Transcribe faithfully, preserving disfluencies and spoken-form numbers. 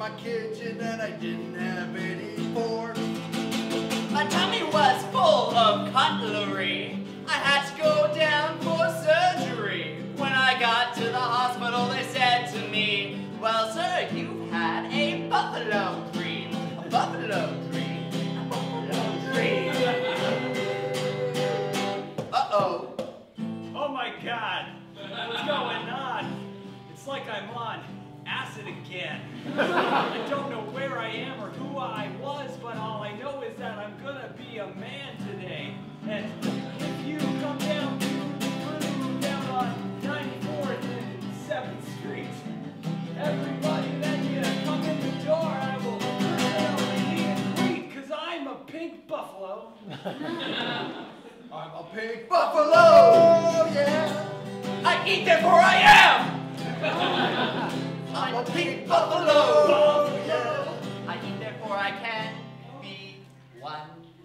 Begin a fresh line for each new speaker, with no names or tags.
my kitchen and I didn't have any forks.
My tummy was full of cutlery. I had to go down for surgery. When I got to the hospital, they said to me, well, sir, you've had a buffalo cream. A buffalo cream. A buffalo cream. Uh-oh.
Oh my God. What's going on? It's like I'm on acid again. I don't know where I am or who I was, but all I know is that I'm gonna be a man today. And if you come down to the room down on ninety-fourth and seventh Street, everybody then you come in the door, I will hail and meet and greet, because I'm a pink buffalo.
I'm a pink buffalo, yeah.
I eat therefore I am!
I'm a pink buffalo, yeah.
I eat therefore I can be one.